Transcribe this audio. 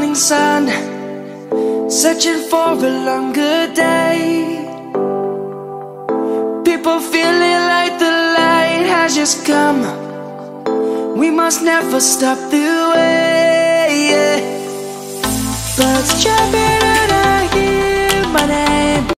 morning sun, searching for a longer day. People feeling like the light has just come. We must never stop the way, yeah. Birds chirping